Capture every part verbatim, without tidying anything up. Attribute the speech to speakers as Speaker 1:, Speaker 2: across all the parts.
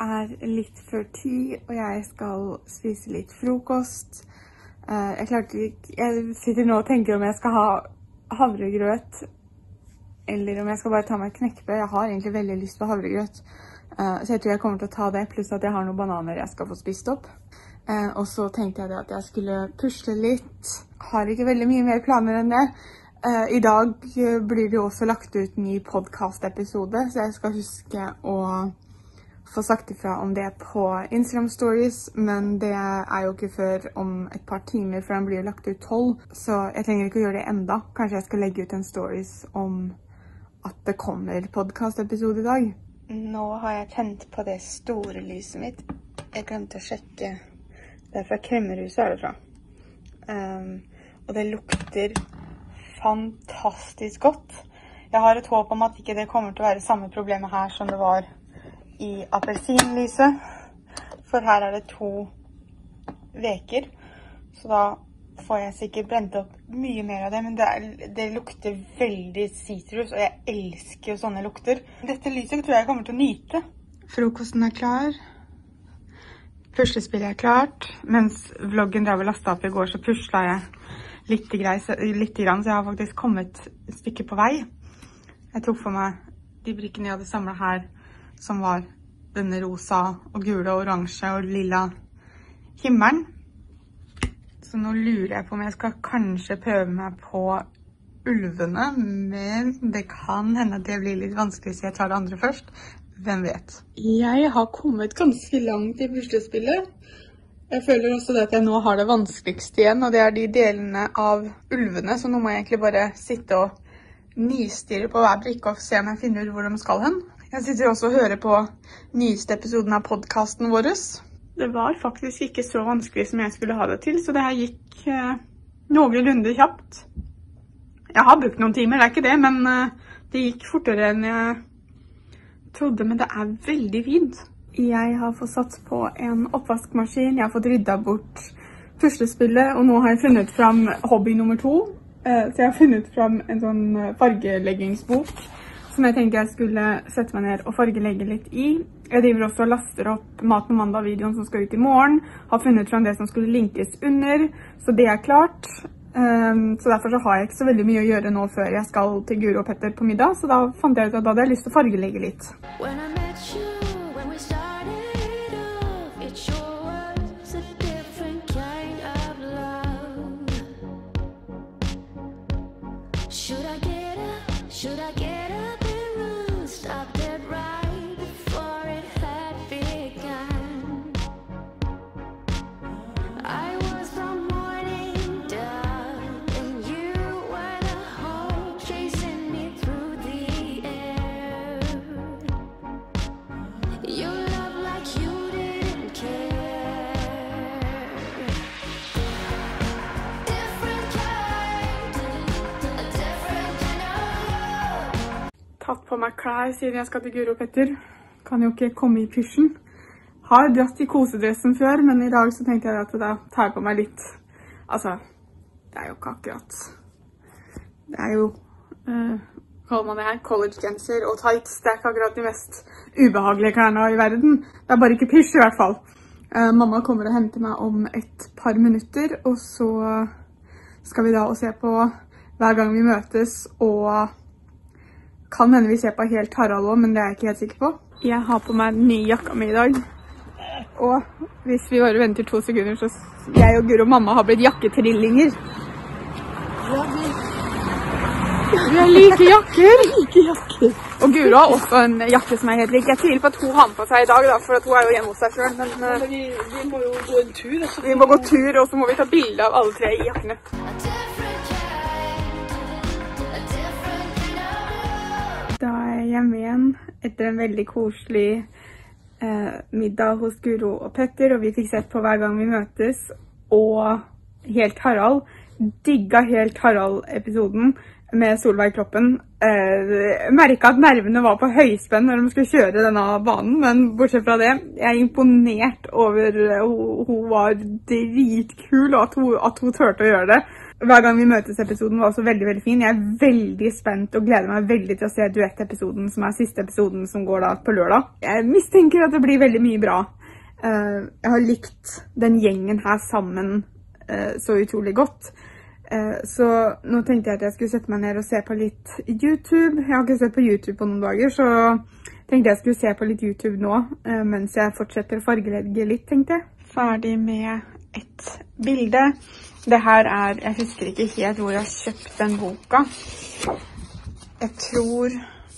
Speaker 1: er litt før ti, og jeg skal spise litt frokost. Uh, jeg, klarte, jeg sitter nå og tenker om jeg skal ha havregrøt, eller om jeg skal bare ta meg knekkebrød. Jeg har egentlig veldig lyst på havregrøt, uh, så jeg tror jeg kommer til å ta det, pluss at jeg har noen bananer jeg skal få spist opp. Uh, og så tenkte jeg at jeg skulle pusle litt. Har ikke veldig mye mer planer enn det. Uh, I dag blir det jo også lagt ut ny podcast-episode, så jeg skal huske å få sagt ifra om det på Instagram Stories, men det er jo ikke før om et par timer, for den blir lagt ut tolv, så jeg trenger ikke å gjøre det enda. Kanskje jeg skal legge ut en stories om at det kommer podcast-episode i dag. Nå har jeg tent på det store lyset mitt. Jeg glemte å sjekke. Det er fra Kremmerhuset, er det fra. Um, og det lukter fantastisk godt. Jeg har et håp om at ikke det kommer til å være samme problemet her som det var i appelsinlyset, for her er det to veker, så da får jeg sikkert brent opp mye mer av det, men det, er, det lukter veldig citrus, og jeg elsker sånne lukter. Dette lyset tror jeg kommer til å nyte. Frokosten er klar, puslespillet er klart, mens vloggen drev og lastet opp i går, så pusla jeg litt, grei, litt grann, så jeg har faktisk kommet et stykke på vei. Jeg tok for meg de brikkene jeg hadde samlet her, som var denne rosa og gule og oransje og lilla himmelen. Så nå lurer jeg på om jeg skal kanskje prøve meg på ulvene, men det kan hende at det blir litt vanskelig så jeg tar det andre først. Hvem vet? Jeg har kommet ganske langt i puslespillet. Jeg føler også det at jeg nå har det vanskeligste igjen, og det er de delene av ulvene, så nå må jeg egentlig bare sitte og nistirre på hver brikke og se om jeg finner ut hvor de skal hen. Jeg sitter også og hører på nyeste episoden av podcasten vår. Det var faktisk ikke så vanskelig som jeg skulle ha det til, så det her gikk eh, noenlunde kjapt. Jeg har brukt noen timer, det er ikke det, men eh, det gikk fortere enn jeg trodde, men det er veldig fint. Jeg har fått satt på en oppvaskmaskin, jeg har fått ryddet bort puslespillet, og nå har jeg funnet frem hobby nummer to. Eh, så jeg har funnet frem en sånn fargeleggingsbok, som jeg tenkte jeg skulle sette meg ned og fargelegge litt i. Jeg driver også og laster opp Mat på mandag-videoen som skal ut i morgen. Har funnet frem det som skulle linkes under, så det er klart. Um, så derfor så har jeg ikke så veldig mye å gjøre nå før jeg skal til Guro og Petter på middag, så da fant jeg ut at da hadde jeg lyst til å fargelegge litt. Tatt på meg klær siden jeg skal til Guro og Petter. Kan jo ikke komme i pysjen. Har dratt i kosedressen før, men i dag så tenkte jeg at da tar jeg på meg litt. Altså, det er jo ikke akkurat. Det er jo, uh, kaller man det her, college-genser og tights. Det er ikke akkurat de mest ubehagelige klærne i verden. Det er bare ikke pysj i hvert fall. Uh, mamma kommer og henter meg om et par minutter, og så skal vi da og se på hver gang vi møtes, og kan hende vi ser på helt Harald også, men det er jeg ikke helt sikker på. Jeg har på meg den nye jakka mi i dag. Og hvis vi bare venter to sekunder, så jeg og Guro og mamma har blitt jakketrillinger. Ja, vi... vi er like jakker. Like jakker. Og Guro har også en jakke som er helt lik. Jeg tviler på at hun har den på seg i dag, da, for at hun er jo hjemme hos seg selv. Men, men vi, vi må jo gå en tur. Altså. Vi må gå tur, og så må vi ta bilde av alle tre i jakkene. Da er jeg hjemme igjen etter en veldig koselig eh, middag hos Guro og Petter, og vi fikk sett på hver gang vi møtes, og Helt Harald. Digga Helt Harald-episoden med Solveig Kloppen. Eh, merket at nervene var på høyspenn når de skulle kjøre denne banen, men bortsett fra det, jeg er imponert over, hun, hun var dritkul, og at hun, at hun tørte å gjøre det. hver gang vi møtes episoden var også veldig, veldig fin. Jeg er veldig spent og gleder meg veldig til å se duett-episoden, som er siste episoden som går da på lørdag. Jeg mistenker at det blir veldig mye bra. Uh, jeg har likt den gjengen her sammen uh, så utrolig godt. Uh, så nå tenkte jeg at jeg skulle sette meg ned og se på litt YouTube. Jeg har ikke sett på YouTube på noen dager, så tenkte jeg skulle se på litt YouTube nå, uh, mens jeg fortsetter å fargelegge litt, tenkte jeg. Ferdig med et bilde. Det her er, jeg husker ikke helt hvor jeg har kjøpt den boka. Jeg tror,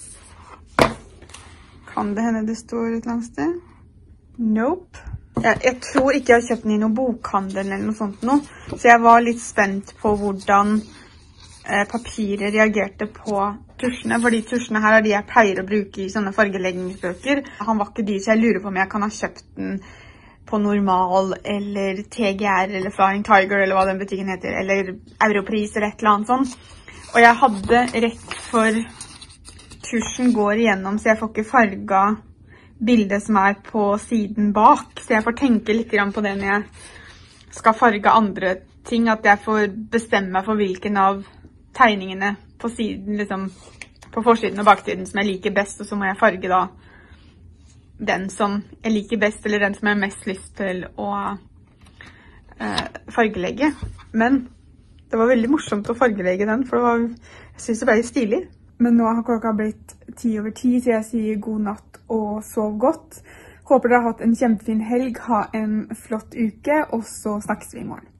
Speaker 1: kan det hende det står et eller annet sted? Nope. Jeg, jeg tror ikke jeg har kjøpt den i noen bokhandel eller noe sånt nå. Så jeg var litt spent på hvordan eh, papiret reagerte på tusjene. For de tusjene her er de jeg pleier å bruke i sånne fargeleggingsbøker. Han var ikke de, så jeg lurer på om jeg kan ha kjøpt den på Normal, eller T G R, eller Flying Tiger, eller hva den butikken heter, eller Europris, eller et eller annet sånt. Og jeg hadde rett for tusjen går igjennom, så jeg får ikke farget bildet som er på siden bak. Så jeg får tenke litt på det når jeg skal farge andre ting, at jeg får bestemme meg for hvilken av tegningene på siden, liksom på forsiden og baksiden som jeg liker best, og så må jeg farge da den som jeg liker best, eller den som jeg har mest lyst til å eh, fargelegge. Men det var veldig morsomt å fargelegge den, for det var, jeg synes det ble litt stilig. Men nå har klokka blitt ti over ti, så jeg sier god natt og sov godt. Håper dere har hatt en kjempefin helg, ha en flott uke, og så snakkes vi i morgen.